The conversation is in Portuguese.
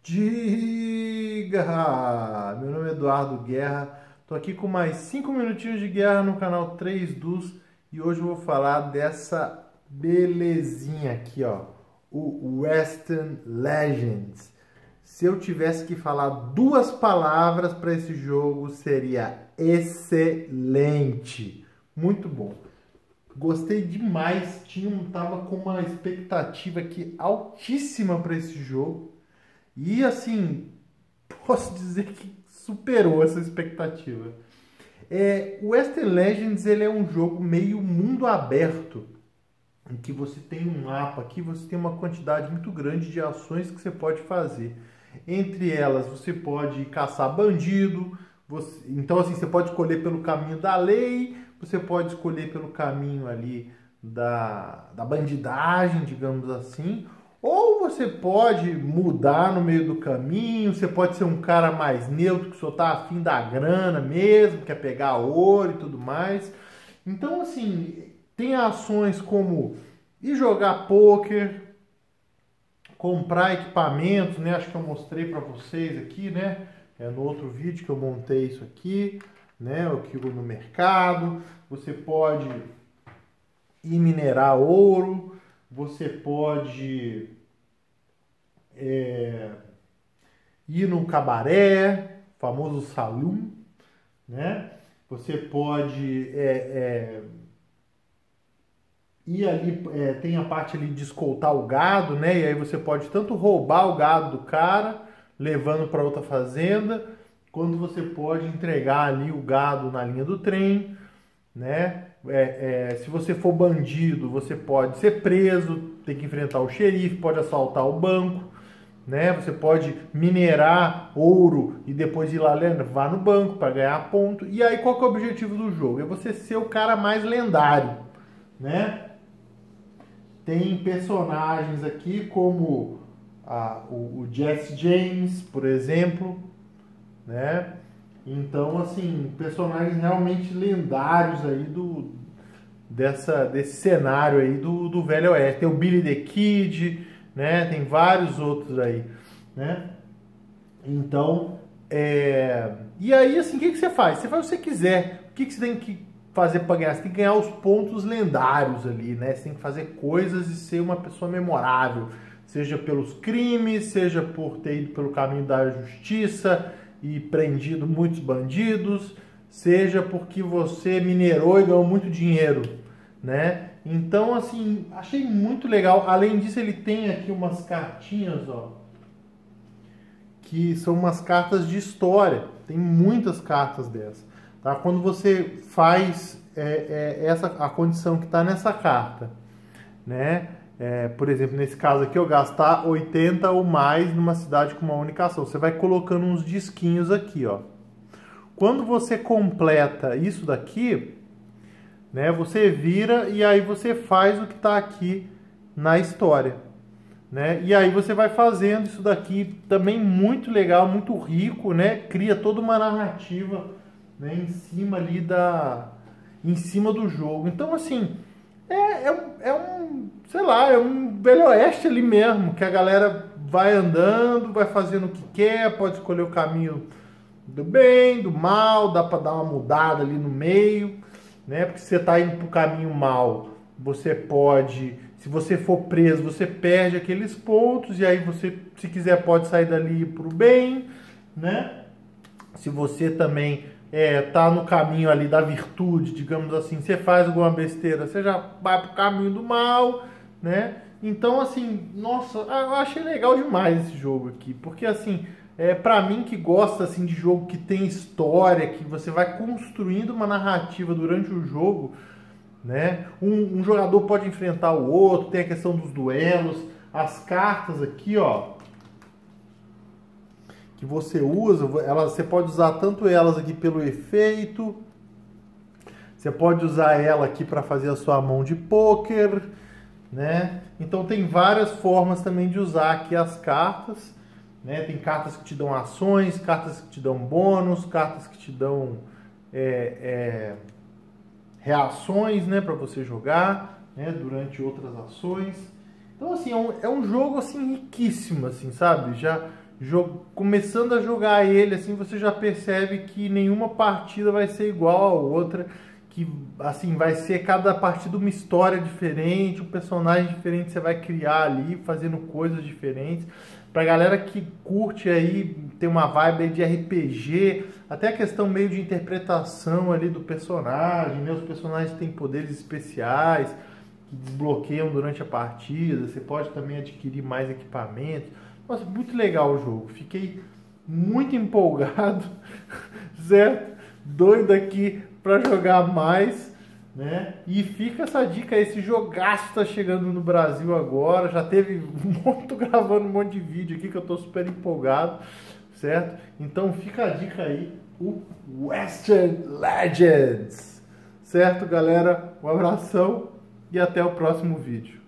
Diga! Meu nome é Eduardo Guerra, tô aqui com mais 5 minutinhos de guerra no canal 3 Dus e hoje eu vou falar dessa belezinha aqui, ó, o Western Legends. Se eu tivesse que falar duas palavras para esse jogo, seria excelente, muito bom. Gostei demais, tava com uma expectativa aqui altíssima para esse jogo. E assim, posso dizer que superou essa expectativa. O Western Legends ele é um jogo meio mundo aberto, em que você tem um mapa aqui, você tem uma quantidade muito grande de ações que você pode fazer. Entre elas, você pode caçar bandido, então assim, você pode escolher pelo caminho da lei, você pode escolher pelo caminho ali da bandidagem, digamos assim, ou você pode mudar no meio do caminho, você pode ser um cara mais neutro, que só tá afim da grana mesmo, quer pegar ouro e tudo mais. Então, assim, tem ações como ir jogar pôquer, comprar equipamentos, né? Acho que eu mostrei para vocês aqui, né? No outro vídeo que eu montei isso aqui, né? Aqui no mercado. Você pode ir minerar ouro, você pode ir num cabaré, famoso saloon, né? Você pode ir ali, tem a parte ali de escoltar o gado, né? E aí você pode tanto roubar o gado do cara, levando para outra fazenda, quanto você pode entregar ali o gado na linha do trem, né? Se você for bandido, você pode ser preso, ter que enfrentar o xerife, pode assaltar o banco, né? Você pode minerar ouro e depois ir lá levar no banco para ganhar ponto. E aí qual que é o objetivo do jogo? É você ser o cara mais lendário, né? Tem personagens aqui como o Jesse James, por exemplo, né? Então, assim, personagens realmente lendários aí desse cenário aí do Velho Oeste. Tem o Billy the Kid, né? Tem vários outros aí, né? Então, e aí, assim, o que você faz? Você faz o que você quiser. O que você tem que fazer para ganhar? Você tem que ganhar os pontos lendários ali, né? Você tem que fazer coisas e ser uma pessoa memorável. Seja pelos crimes, seja por ter ido pelo caminho da justiça e prendido muitos bandidos, seja porque você minerou e ganhou muito dinheiro, né? Então, assim, achei muito legal. Além disso, ele tem aqui umas cartinhas, ó, que são umas cartas de história. Tem muitas cartas dessas, tá? Quando você faz a condição que está nessa carta, né? Por exemplo, nesse caso aqui, eu gastar 80 ou mais numa cidade com uma única ação. Você vai colocando uns disquinhos aqui, ó. Quando você completa isso daqui, né? Você vira e aí você faz o que está aqui na história, né? E aí você vai fazendo isso daqui também muito legal, muito rico, né? Cria toda uma narrativa, né? Em cima ali em cima do jogo. Então, assim, sei lá, é um Velho Oeste ali mesmo, que a galera vai andando, vai fazendo o que quer, pode escolher o caminho do bem, do mal, dá para dar uma mudada ali no meio, né? Porque se você tá indo pro caminho mal, você pode, se você for preso, você perde aqueles pontos, e aí você, se quiser, pode sair dali e ir pro bem, né? Se você também tá no caminho ali da virtude, digamos assim, você faz alguma besteira, você já vai pro caminho do mal, né? Então, assim, nossa, eu achei legal demais esse jogo aqui, porque, assim, pra mim que gosta, assim, de jogo que tem história, que você vai construindo uma narrativa durante o jogo, né? Um jogador pode enfrentar o outro, tem a questão dos duelos, as cartas aqui, ó, que você usa, você pode usar tanto elas aqui pelo efeito, você pode usar ela aqui para fazer a sua mão de pôquer, né? Então tem várias formas também de usar aqui as cartas, né? Tem cartas que te dão ações, cartas que te dão bônus, cartas que te dão reações, né, para você jogar, né, durante outras ações. Então, assim, é um jogo, assim, riquíssimo, assim, sabe? começando a jogar ele, assim, você já percebe que nenhuma partida vai ser igual a outra, que assim vai ser cada partida uma história diferente, um personagem diferente você vai criar ali, fazendo coisas diferentes. Pra galera que curte aí, tem uma vibe aí de RPG, até a questão meio de interpretação ali do personagem, né? Os personagens têm poderes especiais que desbloqueiam durante a partida, você pode também adquirir mais equipamentos. Nossa, muito legal o jogo, fiquei muito empolgado, certo? Doido aqui para jogar mais, né? E fica essa dica aí, esse jogaço tá chegando no Brasil agora, já teve muito gravando um monte de vídeo aqui que eu tô super empolgado, certo? Então fica a dica aí, o Western Legends, certo, galera? Um abração e até o próximo vídeo.